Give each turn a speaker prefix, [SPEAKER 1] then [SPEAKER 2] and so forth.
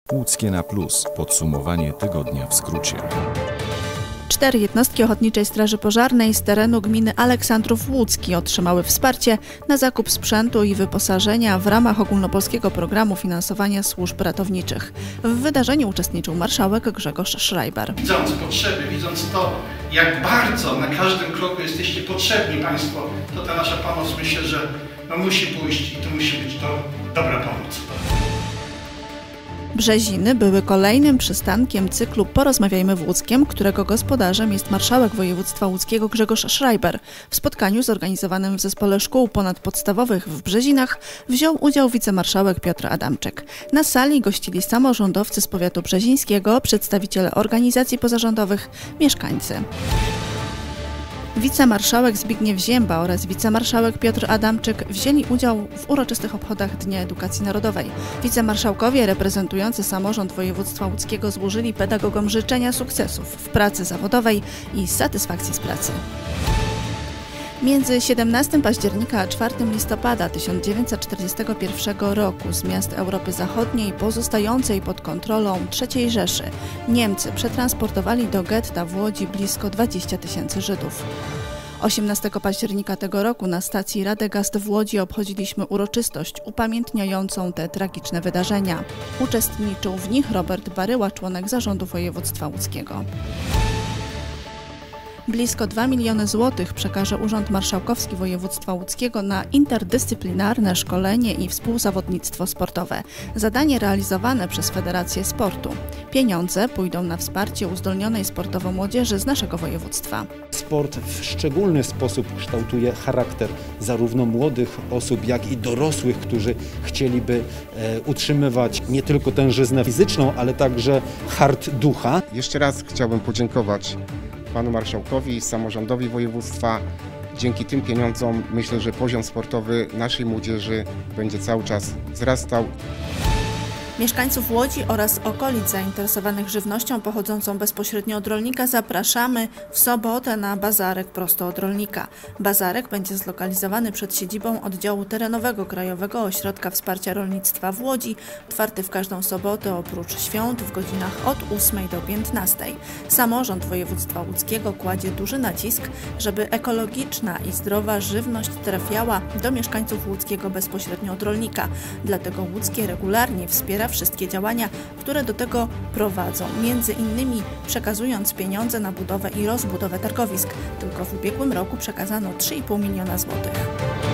[SPEAKER 1] Łódzkie na plus. Podsumowanie tygodnia w skrócie.
[SPEAKER 2] 4 jednostki Ochotniczej Straży Pożarnej z terenu gminy Aleksandrów Łódzki otrzymały wsparcie na zakup sprzętu i wyposażenia w ramach ogólnopolskiego programu finansowania służb ratowniczych. W wydarzeniu uczestniczył marszałek Grzegorz Schreiber.
[SPEAKER 3] Widząc potrzeby, widząc to, jak bardzo na każdym kroku jesteście potrzebni Państwo, to ta nasza pomoc, myślę, że musi pójść i to musi być to dobra pomoc.
[SPEAKER 2] Brzeziny były kolejnym przystankiem cyklu Porozmawiajmy w Łódzkiem, którego gospodarzem jest marszałek województwa łódzkiego Grzegorz Schreiber. W spotkaniu zorganizowanym w Zespole Szkół Ponadpodstawowych w Brzezinach wziął udział wicemarszałek Piotr Adamczyk. Na sali gościli samorządowcy z powiatu brzezińskiego, przedstawiciele organizacji pozarządowych, mieszkańcy. Wicemarszałek Zbigniew Zięba oraz wicemarszałek Piotr Adamczyk wzięli udział w uroczystych obchodach Dnia Edukacji Narodowej. Wicemarszałkowie reprezentujący samorząd województwa łódzkiego złożyli pedagogom życzenia sukcesów w pracy zawodowej i satysfakcji z pracy. Między 17 października a 4 listopada 1941 roku z miast Europy Zachodniej pozostającej pod kontrolą III Rzeszy Niemcy przetransportowali do getta w Łodzi blisko 20 000 Żydów. 18 października tego roku na stacji Radegast w Łodzi obchodziliśmy uroczystość upamiętniającą te tragiczne wydarzenia. Uczestniczył w nich Robert Baryła, członek zarządu województwa łódzkiego. Blisko 2 miliony złotych przekaże Urząd Marszałkowski Województwa Łódzkiego na interdyscyplinarne szkolenie i współzawodnictwo sportowe. Zadanie realizowane przez Federację Sportu. Pieniądze pójdą na wsparcie uzdolnionej sportowo młodzieży z naszego województwa.
[SPEAKER 4] Sport w szczególny sposób kształtuje charakter zarówno młodych osób, jak i dorosłych, którzy chcieliby utrzymywać nie tylko tężyznę fizyczną, ale także hart ducha.
[SPEAKER 5] Jeszcze raz chciałbym podziękować panu marszałkowi i samorządowi województwa. Dzięki tym pieniądzom myślę, że poziom sportowy naszej młodzieży będzie cały czas wzrastał.
[SPEAKER 2] Mieszkańców Łodzi oraz okolic zainteresowanych żywnością pochodzącą bezpośrednio od rolnika zapraszamy w sobotę na bazarek prosto od rolnika. Bazarek będzie zlokalizowany przed siedzibą oddziału terenowego Krajowego Ośrodka Wsparcia Rolnictwa w Łodzi, otwarty w każdą sobotę oprócz świąt w godzinach od 8 do 15. Samorząd województwa łódzkiego kładzie duży nacisk, żeby ekologiczna i zdrowa żywność trafiała do mieszkańców łódzkiego bezpośrednio od rolnika. Dlatego Łódzkie regularnie wspiera wszystkie działania, które do tego prowadzą, między innymi przekazując pieniądze na budowę i rozbudowę targowisk. Tylko w ubiegłym roku przekazano 3,5 miliona złotych.